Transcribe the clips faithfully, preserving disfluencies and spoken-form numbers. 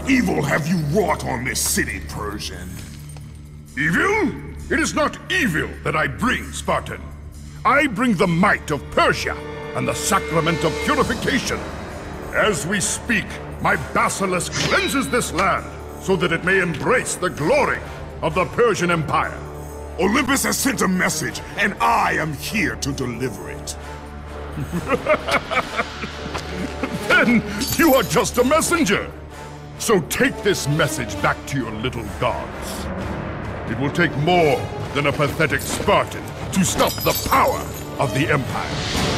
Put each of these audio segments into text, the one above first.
evil have you wrought on this city, Persian? Evil? It is not evil that I bring, Spartan. I bring the might of Persia and the sacrament of purification. As we speak, my basilisk cleanses this land so that it may embrace the glory of the Persian Empire. Olympus has sent a message, and I am here to deliver it. Then you are just a messenger. So take this message back to your little gods. It will take more than a pathetic Spartan to stop the power of the Empire.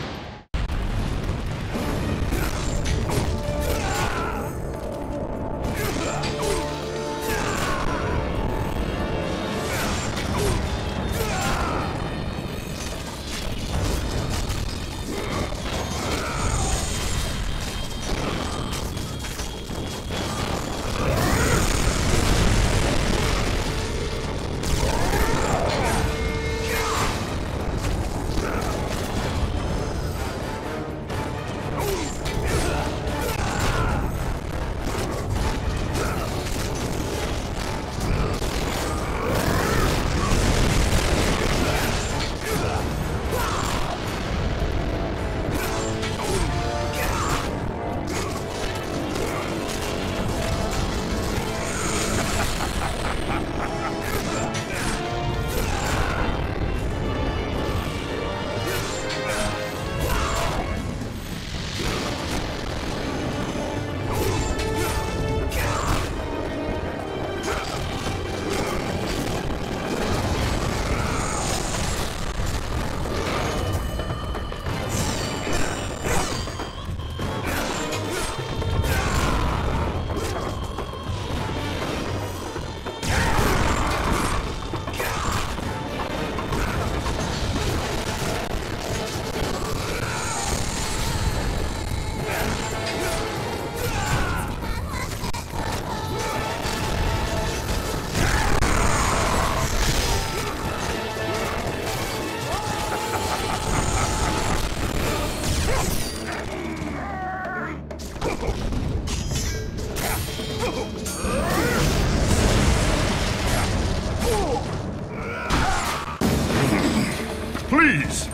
Please!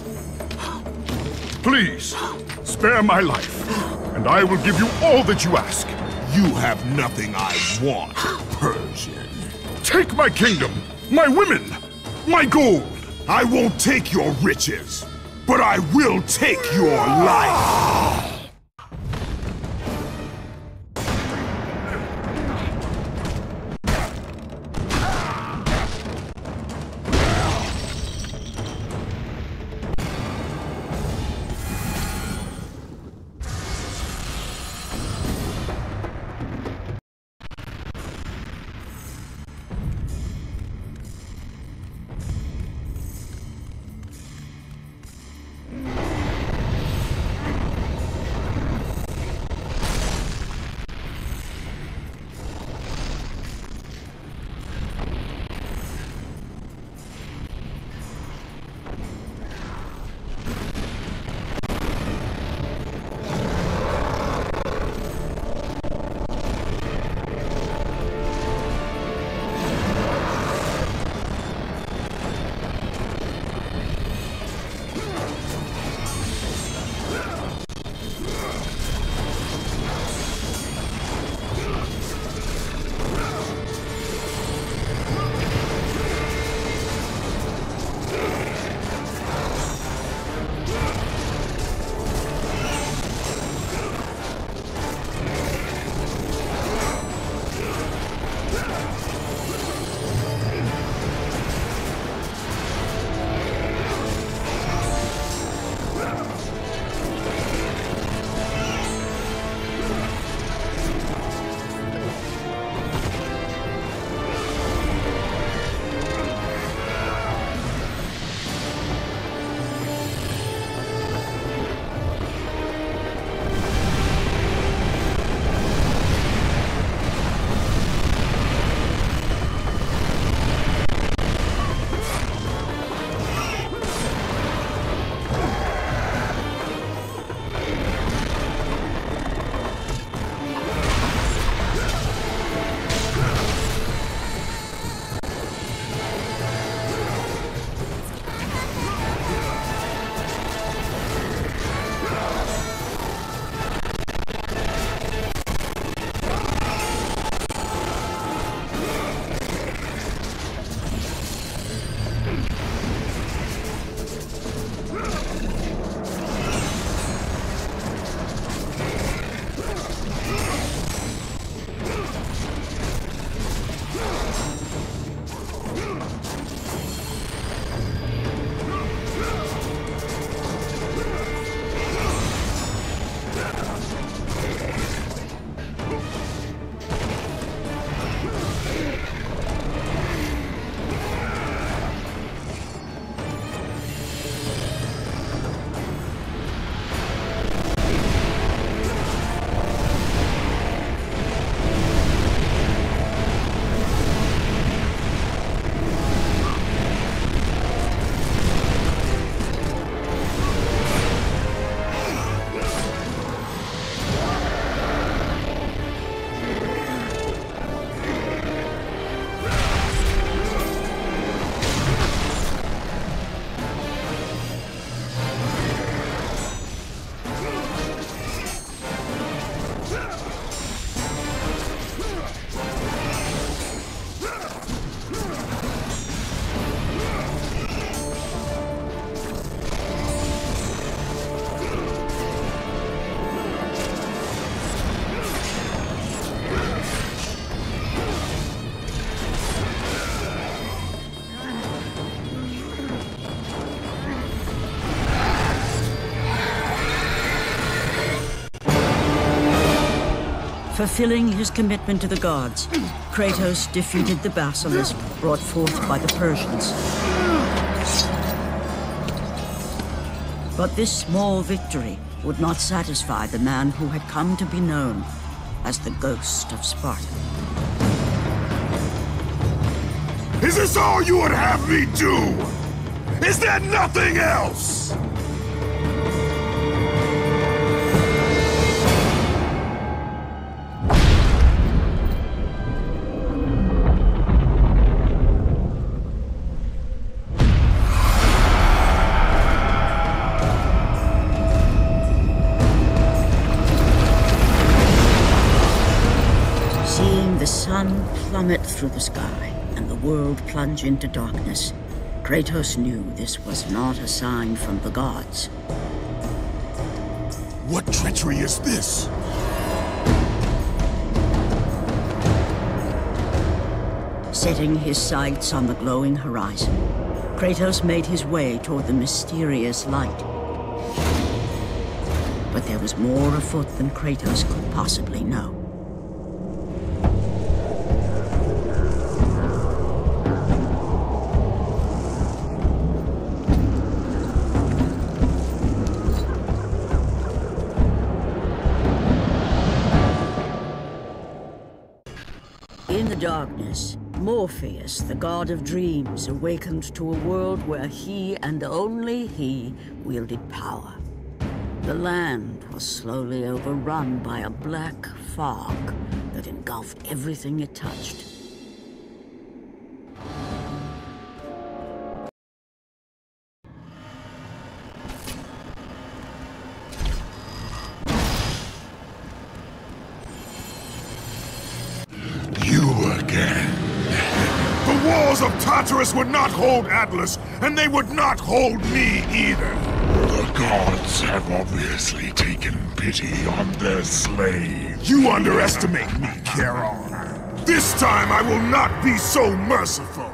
Please, spare my life, and I will give you all that you ask. You have nothing I want, Persian. Take my kingdom, my women, my gold! I won't take your riches, but I will take your life! Fulfilling his commitment to the gods, Kratos defeated the basilisk brought forth by the Persians. But this small victory would not satisfy the man who had come to be known as the Ghost of Sparta. Is this all you would have me do? Is there nothing else? Seeing the sun plummet through the sky and the world plunge into darkness, Kratos knew this was not a sign from the gods. What treachery is this? Setting his sights on the glowing horizon, Kratos made his way toward the mysterious light. But there was more afoot than Kratos could possibly know. In the darkness, Morpheus, the god of dreams, awakened to a world where he and only he wielded power. The land was slowly overrun by a black fog that engulfed everything it touched. The walls of Tartarus would not hold Atlas, and they would not hold me either. The gods have obviously taken pity on their slave. You underestimate me, Charon. This time I will not be so merciful.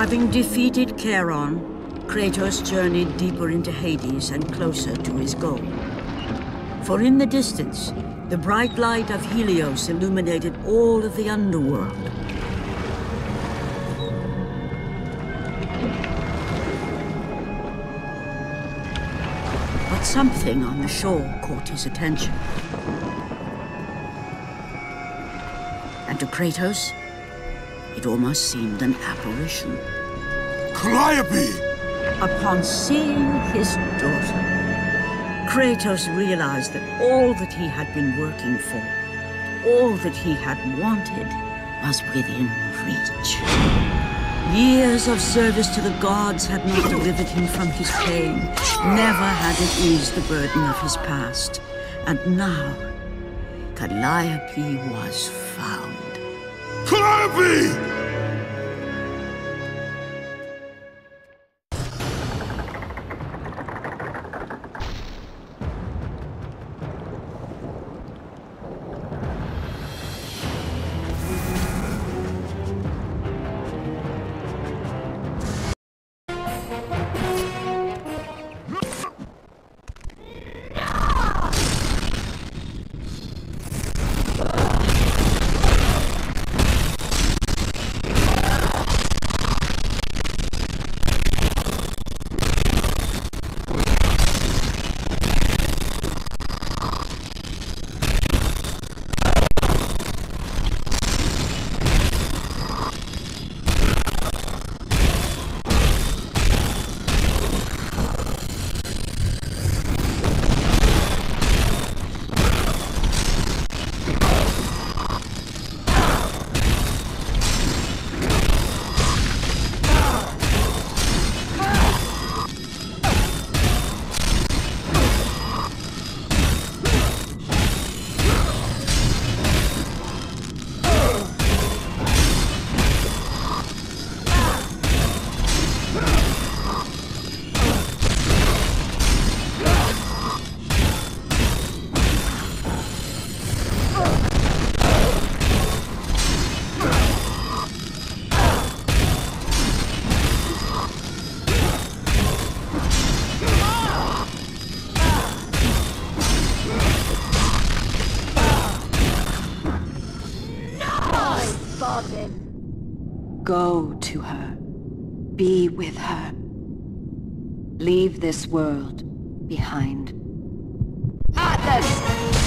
Having defeated Charon, Kratos journeyed deeper into Hades and closer to his goal. For in the distance, the bright light of Helios illuminated all of the underworld. But something on the shore caught his attention. And to Kratos, it almost seemed an apparition. Calliope! Upon seeing his daughter, Kratos realized that all that he had been working for, all that he had wanted, was within reach. Years of service to the gods had not delivered him from his pain, never had it eased the burden of his past. And now, Calliope was found. Calliope! Go to her. Be with her. Leave this world behind. Atlas!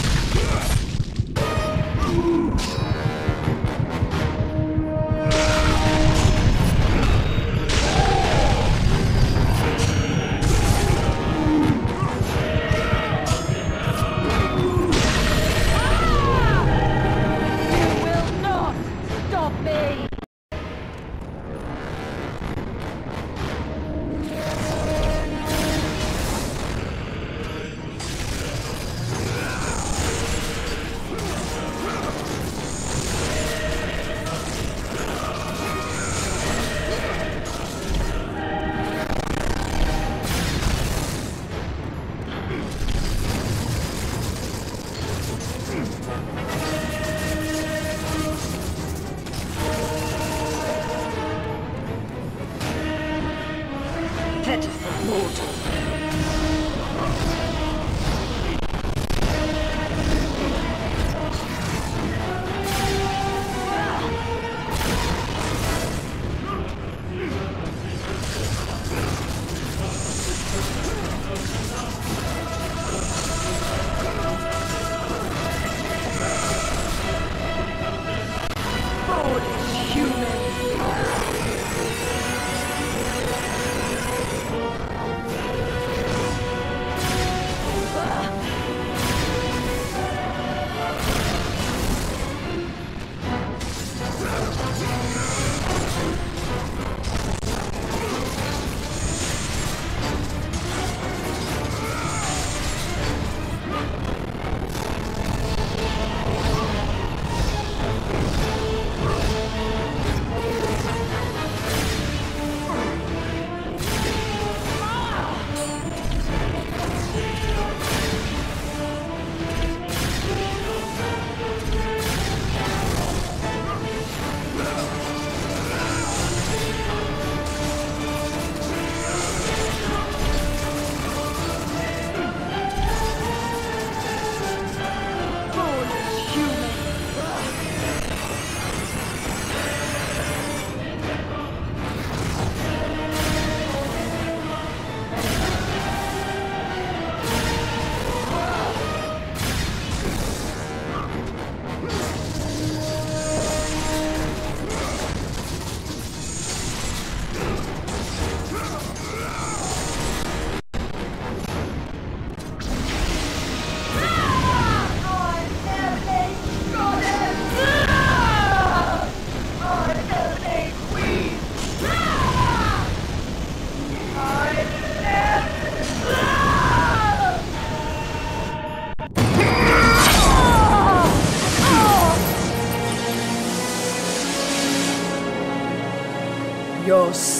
Pitiful mortal.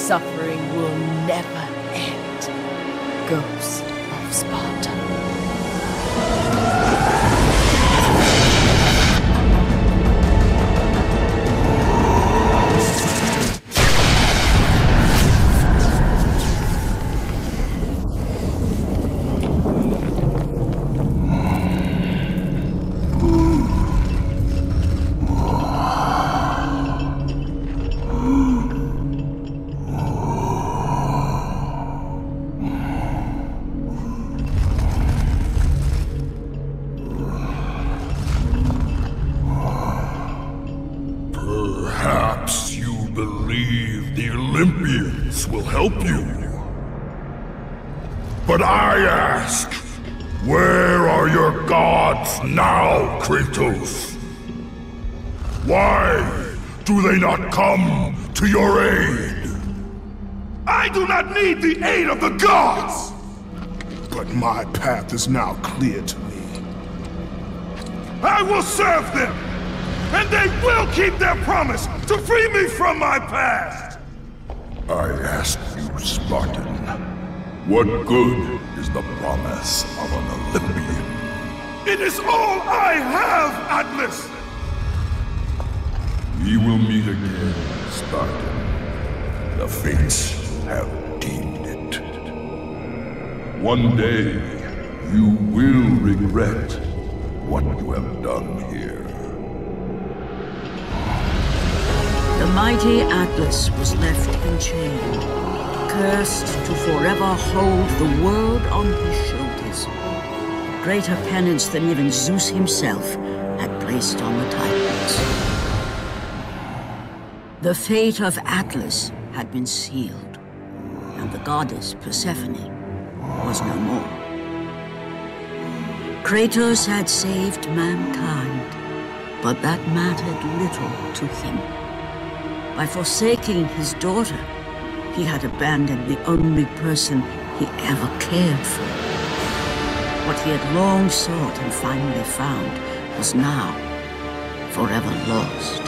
suffering will never end. Ghost of Sparta. Perhaps you believe the Olympians will help you. But I ask, where are your gods now, Kratos? Why do they not come to your aid? I do not need the aid of the gods! But my path is now clear to me. I will serve them! And they will keep their promise to free me from my past! I ask you, Spartan, what good is the promise of an Olympian? It is all I have, Atlas! We will meet again, Spartan. The fates have deemed it. One day, you will regret what you have done here. The mighty Atlas was left enchained, cursed to forever hold the world on his shoulders. Greater penance than even Zeus himself had placed on the Titans. The fate of Atlas had been sealed, and the goddess Persephone was no more. Kratos had saved mankind, but that mattered little to him. By forsaking his daughter, he had abandoned the only person he ever cared for. What he had long sought and finally found was now forever lost.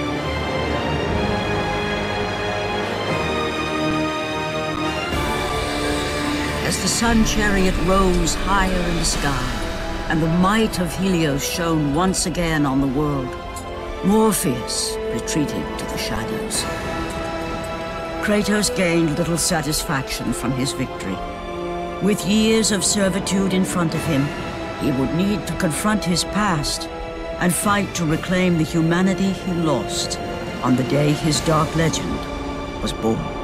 As the sun chariot rose higher in the sky, and the might of Helios shone once again on the world, Morpheus retreated to the shadows. Kratos gained little satisfaction from his victory. With years of servitude in front of him, he would need to confront his past and fight to reclaim the humanity he lost on the day his dark legend was born.